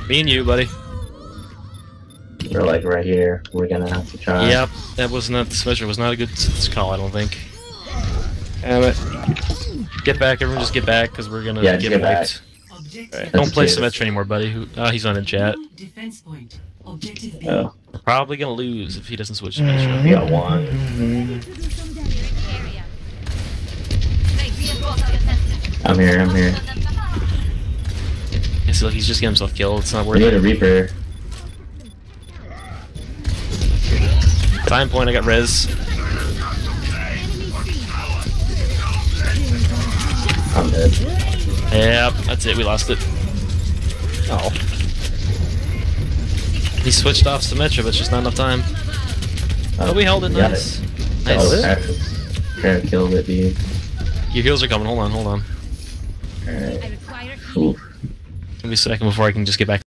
Me and you, buddy. We're like right here. We're gonna have to try. Yep, that was not. This measure was not a good call. I don't think. Damn it. Get back, everyone. Just get back, because we're gonna get wiped. Right. Don't play Symmetra anymore, buddy. He's not in chat. Defense point. Objective B. Oh. We're probably gonna lose if he doesn't switch Symmetra. We got one. I'm here. Yeah, see, look, he's just getting himself killed. It's not We worth need a it. Reaper. Time point. I got res. I'm dead. Yep, that's it. We lost it. Oh. He switched off Symmetra, but it's just not enough time. Oh, we held it. got Nice. it. Nice. Trying to kill it, dude. Your heals are coming. Hold on. Alright. Oof. Give me a second before I can just get back.